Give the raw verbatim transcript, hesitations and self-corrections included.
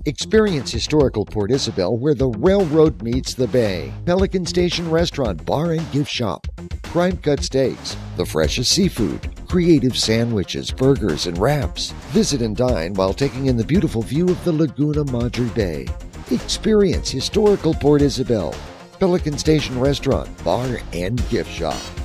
Experience historical Port Isabel where the railroad meets the bay. Pelican Station Restaurant, Bar and Gift Shop. Prime cut steaks, the freshest seafood, creative sandwiches, burgers, and wraps. Visit and dine while taking in the beautiful view of the Laguna Madre Bay. Experience historical Port Isabel. Pelican Station Restaurant, Bar and Gift Shop.